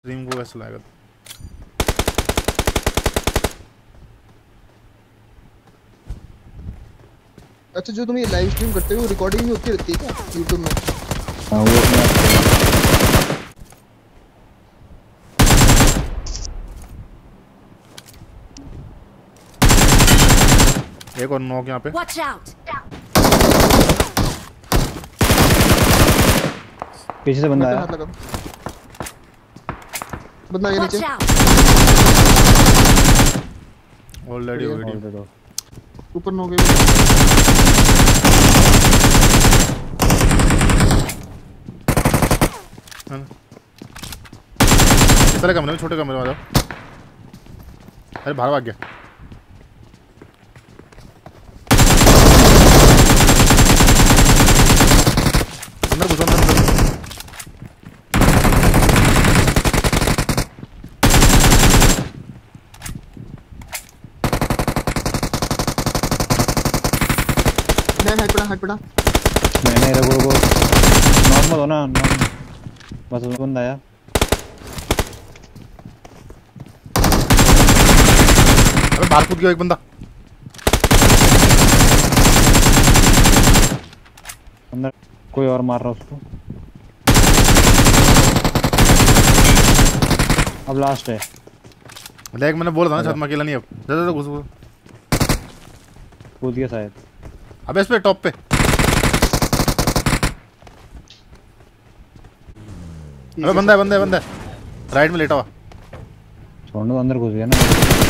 Stream को कैसे लाएगा? अच्छा जो तुम ये लाइव स्ट्रीम करते हो रिकॉर्डिंग भी होती रहती है क्या यूट्यूब में? हाँ वो एक और नॉक यहाँ पे। Watch out! पीछे से बंदा आया। हाथ लगा बंदा आगे Watch नीचे out! ऑलरेडी ऊपर नो गए इस तरह कमरे में, छोटे कमरे में आ जाओ। अरे बाहर भाग गया। अंदर घुसो, अंदर हाथ पड़ा मैंने रुको नॉर्मल हो ना, नॉर्मल बस वो बंदा आया। अबे बाहर कूद गया एक बंदा। अंदर कोई और मार रहा उसको। अब लास्ट है। देख मैंने बोला था ना छत में अकेला नहीं। अब ज्यादा घुस कूद गया शायद। अबे इस पे टॉप पे। ठीक अबे बंदा है राइट में लेटा हुआ। छोड़ो अंदर घुस गया ना।